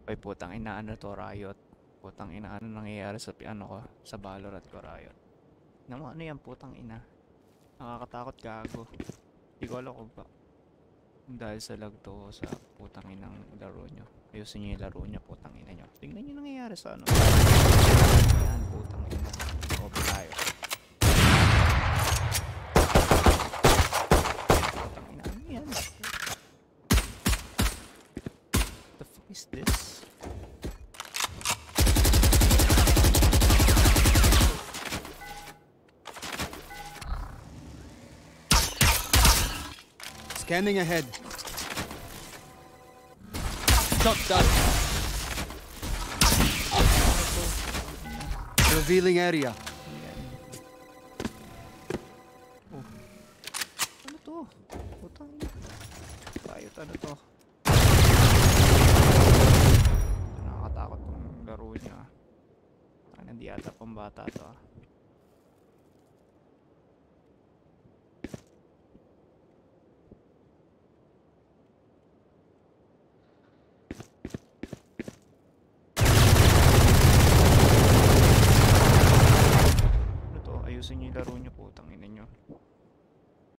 Ay putang ina, ano to, riot. Putang ina, ano nangyayari sa ano ko, sa Valorant ko, riot. Ano yan, putang ina. Nakakatakot, gago. Di ko alam kung ba. Dahil sa lag to sa putang inang laro nyo. Ayusin nyo yung laro nyo, putang ina nyo. Tingnan nyo nangyayari sa ano. Yan, putang ina. Open tayo. Putang ina, ano yan? The fuck is this? Scanning ahead. Shot done. Revealing area. Oh. Ano to? Putang ina. Riot, ano to? Nakakatakot tong laro niya. Hindi ata pang bata to ah.